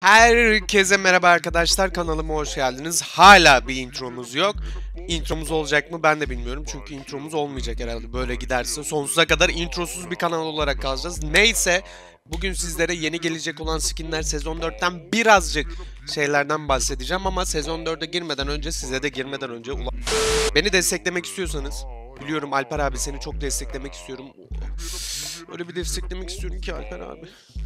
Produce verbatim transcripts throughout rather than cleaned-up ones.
Herkese merhaba arkadaşlar, kanalıma hoş geldiniz. Hala bir intromuz yok. Intromuz olacak mı ben de bilmiyorum çünkü intromuz olmayacak herhalde. Böyle giderse sonsuza kadar introsuz bir kanal olarak kalacağız. Neyse, bugün sizlere yeni gelecek olan skinler sezon dörtten birazcık şeylerden bahsedeceğim ama sezon dörde girmeden önce, size de girmeden önce ula- beni desteklemek istiyorsanız, biliyorum Alper abi, seni çok desteklemek istiyorum. Öyle bir desteklemek istiyorum ki Alper abi.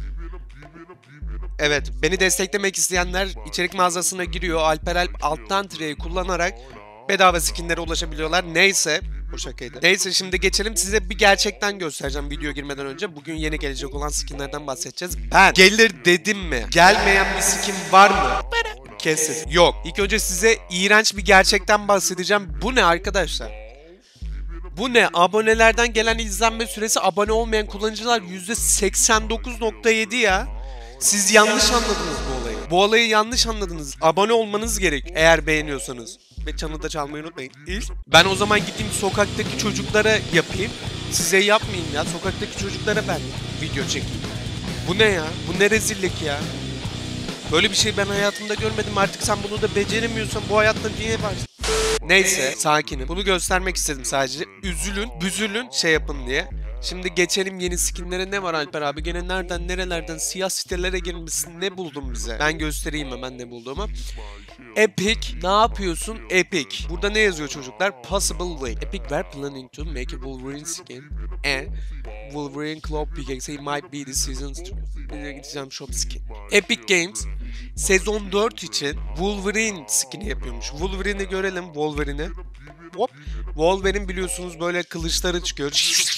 Evet, beni desteklemek isteyenler içerik mağazasına giriyor. Alper Alp alttan tireyi kullanarak bedava skinlere ulaşabiliyorlar. Neyse, bu şakaydı. Neyse, şimdi geçelim, size bir gerçekten göstereceğim video girmeden önce. Bugün yeni gelecek olan skinlerden bahsedeceğiz. Ben gelir dedim mi? Gelmeyen bir skin var mı? Kesin. Yok. İlk önce size iğrenç bir gerçekten bahsedeceğim. Bu ne arkadaşlar? Bu ne? Abonelerden gelen izlenme süresi abone olmayan kullanıcılar yüzde seksen dokuz nokta yedi ya. Siz yanlış anladınız bu olayı. Bu olayı yanlış anladınız. Abone olmanız gerek eğer beğeniyorsanız. Ve çanı da çalmayı unutmayın. İlk, ben o zaman gideyim sokaktaki çocuklara yapayım. Size yapmayayım ya. Sokaktaki çocuklara ben video çekeyim. Bu ne ya? Bu ne rezillik ya? Böyle bir şey ben hayatımda görmedim. Artık sen bunu da beceremiyorsan bu hayatta niye var? Neyse, sakinim. Bunu göstermek istedim sadece. Üzülün, büzülün, şey yapın diye. Şimdi geçelim yeni skinlere. Ne var Alper abi? Gene nereden nerelerden siyah sitelere girmişsin. Ne buldun bize? Ben göstereyim hemen ne bulduğumu. Epic, ne yapıyorsun? Epic. Burada ne yazıyor çocuklar? Possible way. Epic were planning to make a Wolverine skin and Wolverine Claw pickaxe might be the season's gideceğim shop skin. Epic Games sezon dört için Wolverine skin'i yapıyormuş. Wolverine'i görelim, Wolverine'i. Hop. Wolverine biliyorsunuz böyle kılıçları çıkıyor.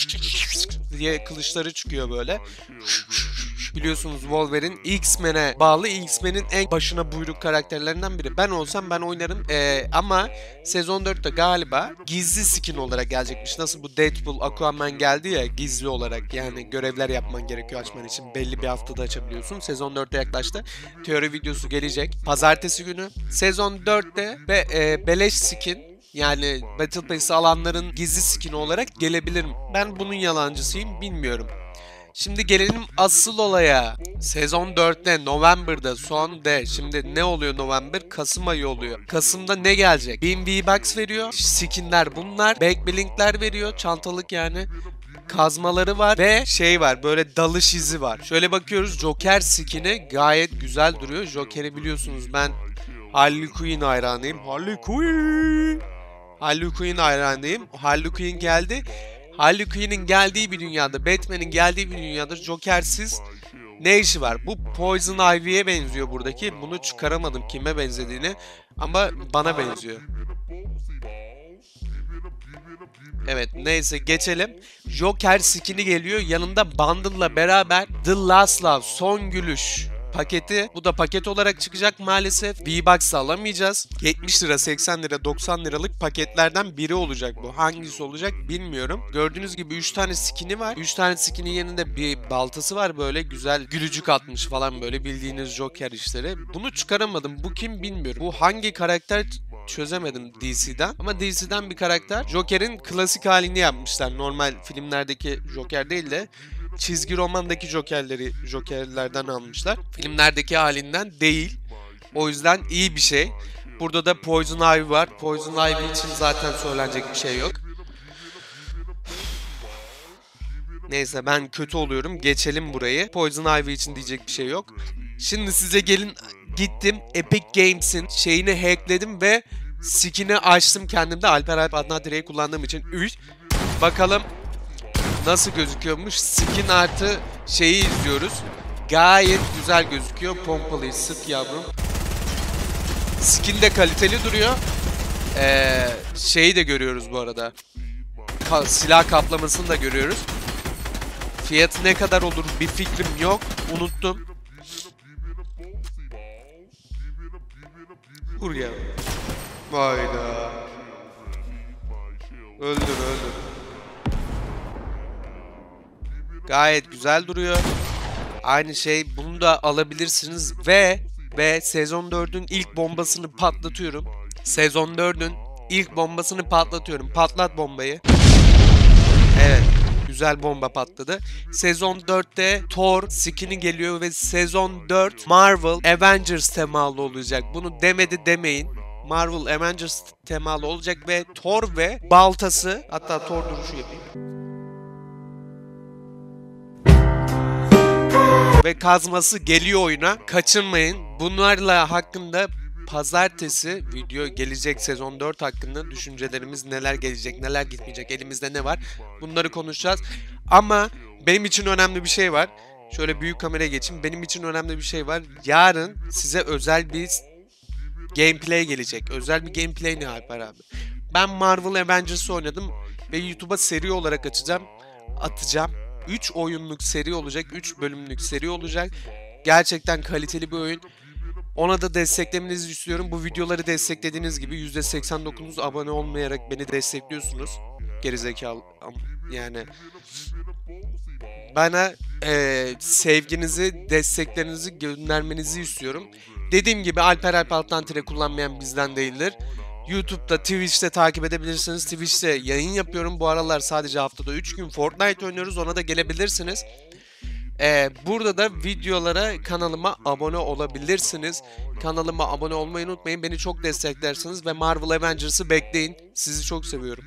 diye kılıçları çıkıyor böyle. Biliyorsunuz Wolverine X-Men'e bağlı. X-Men'in en başına buyruk karakterlerinden biri. Ben olsam ben oynarım. Ee, ama sezon dörtte galiba gizli skin olarak gelecekmiş. Nasıl bu Deadpool, Aquaman geldi ya gizli olarak. Yani görevler yapman gerekiyor açman için. Belli bir haftada açabiliyorsun. Sezon dörtte yaklaştı. Teori videosu gelecek. Pazartesi günü. Sezon dörtte ve e, beleş skin, yani Battle Pass'i alanların gizli skin'i olarak gelebilir mi? Ben bunun yalancısıyım, bilmiyorum. Şimdi gelelim asıl olaya. Sezon dörtte November'da son de. Şimdi ne oluyor November? Kasım ayı oluyor. Kasım'da ne gelecek? bin V-Bucks veriyor. Skinler bunlar. Backblink'ler veriyor. Çantalık yani. Kazmaları var ve şey var, böyle dalış izi var. Şöyle bakıyoruz, Joker skin'i gayet güzel duruyor. Joker'i biliyorsunuz, ben Harley Quinn hayranıyım. Harley Quinn. Harley Quinn hayranıyım. Harley Quinn geldi. Harley Quinn'in geldiği bir dünyada, Batman'in geldiği bir dünyada Joker'siz ne işi var? Bu Poison Ivy'ye benziyor buradaki. Bunu çıkaramadım kime benzediğini ama bana benziyor. Evet, neyse geçelim. Joker skin'i geliyor. Yanında bundle'la beraber The Last Love, son gülüş paketi. Bu da paket olarak çıkacak maalesef. V-Bucks alamayacağız. yetmiş lira, seksen lira, doksan liralık paketlerden biri olacak bu. Hangisi olacak bilmiyorum. Gördüğünüz gibi üç tane skin'i var. üç tane skin'in yanında bir baltası var, böyle güzel gülücük atmış falan, böyle bildiğiniz Joker işleri. Bunu çıkaramadım. Bu kim bilmiyorum. Bu hangi karakter çözemedim D C'den. Ama D C'den bir karakter. Joker'in klasik halini yapmışlar. Normal filmlerdeki Joker değil de çizgi romandaki Joker'leri Joker'lerden almışlar. Filmlerdeki halinden değil. O yüzden iyi bir şey. Burada da Poison Ivy var. Poison Ivy için zaten söylenecek bir şey yok. Neyse, ben kötü oluyorum. Geçelim burayı. Poison Ivy için diyecek bir şey yok. Şimdi size gelin, gittim Epic Games'in şeyini hackledim ve skin'i açtım kendimde. Alper Alp Adnan Dire'yi kullandığım için. Üç. Bakalım nasıl gözüküyormuş. Skin artı şeyi izliyoruz. Gayet güzel gözüküyor. Pompalıyı sık yavrum. Skin de kaliteli duruyor. Ee, şeyi de görüyoruz bu arada. Ka silah kaplamasını da görüyoruz. Fiyatı ne kadar olur bir fikrim yok. Unuttum. Vur ya. Hayda. Öldür öldür. Gayet güzel duruyor. Aynı şey, bunu da alabilirsiniz ve ve sezon dördün ilk bombasını patlatıyorum. Sezon dördün ilk bombasını patlatıyorum. Patlat bombayı. Evet. güzel bomba patladı. Sezon dörtte Thor skin'i geliyor ve sezon dört Marvel Avengers temalı olacak. Bunu demedi demeyin. Marvel Avengers temalı olacak ve Thor ve baltası, hatta Thor duruşu yapayım. Ve kazması geliyor oyuna. Kaçınmayın. Bunlarla hakkında pazartesi video gelecek, sezon dört hakkında düşüncelerimiz, neler gelecek, neler gitmeyecek, elimizde ne var, bunları konuşacağız. Ama benim için önemli bir şey var. Şöyle büyük kameraya geçeyim. Benim için önemli bir şey var. Yarın size özel bir gameplay gelecek. Özel bir gameplay ne Alper abi? Ben Marvel Avengers'ı oynadım ve YouTube'a seri olarak açacağım. Atacağım. üç oyunluk seri olacak. üç bölümlük seri olacak. Gerçekten kaliteli bir oyun. Ona da desteklemenizi istiyorum. Bu videoları desteklediğiniz gibi yüzde seksen dokuz abone olmayarak beni destekliyorsunuz. Gerizekalı yani. Bana e, sevginizi, desteklerinizi göndermenizi istiyorum. Dediğim gibi Alper Alp alttan tire kullanmayan bizden değildir. YouTube'da, Twitch'te takip edebilirsiniz. Twitch'te yayın yapıyorum. Bu aralar sadece haftada üç gün Fortnite oynuyoruz. Ona da gelebilirsiniz. Ee, burada da videolara, kanalıma abone olabilirsiniz. Kanalıma abone olmayı unutmayın. Beni çok desteklersiniz ve Marvel Avengers'ı bekleyin. Sizi çok seviyorum.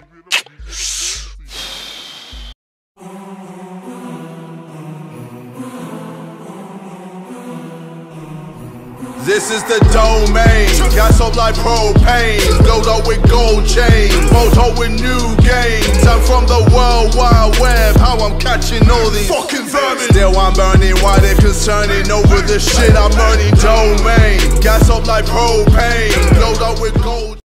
This is the domain, got soap like propane, glowed up with gold chains, photo with new games. I'm from the world wide web, how I'm catching all these fucking vermin. Still I'm burning, why they're concerning over the shit I'm earning. Domain, gas up like propane, glowed up with gold.